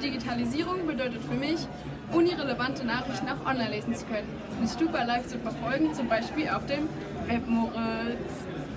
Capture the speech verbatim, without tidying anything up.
Digitalisierung bedeutet für mich, unirelevante Nachrichten auch online lesen zu können, mit Stupa live zu verfolgen, zum Beispiel auf dem Web Moritz.